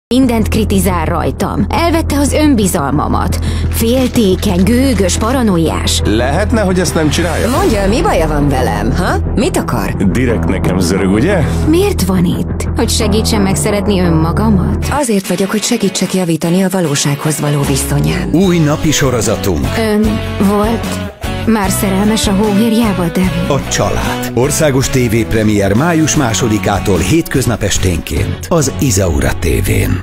Mindent kritizál rajtam. Elvette az önbizalmamat. Féltékeny, gőgös, paranoiás. Lehetne, hogy ezt nem csinálja? Mondja, mi baja van velem, ha? Mit akar? Direkt nekem zörög, ugye? Miért van itt? Hogy segítsen megszeretni önmagamat? Azért vagyok, hogy segítsek javítani a valósághoz való viszonyán. Új napi sorozatunk. Ön volt már szerelmes a hóhérjába, David? A család. Országos tévépremiér május 2-ától hétköznap esténként az Izaura tévén.